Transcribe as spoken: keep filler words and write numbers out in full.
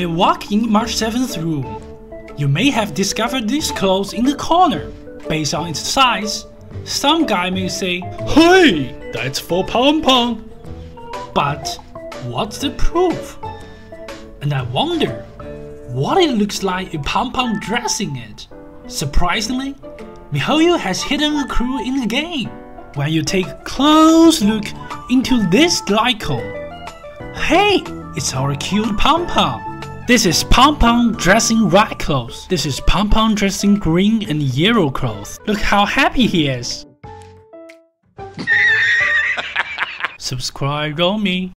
By walking March seventh room, you may have discovered this clothes in the corner. Based on its size, some guy may say, "Hey, that's for Pom Pom." But what's the proof? And I wonder what it looks like if Pom Pom dressing it. Surprisingly, MiHoYo has hidden a clue in the game. When you take a close look into this icon, hey, it's our cute Pom Pom. This is Pom Pom dressing red clothes. This is Pom Pom dressing green and yellow clothes. Look how happy he is. Subscribe on me.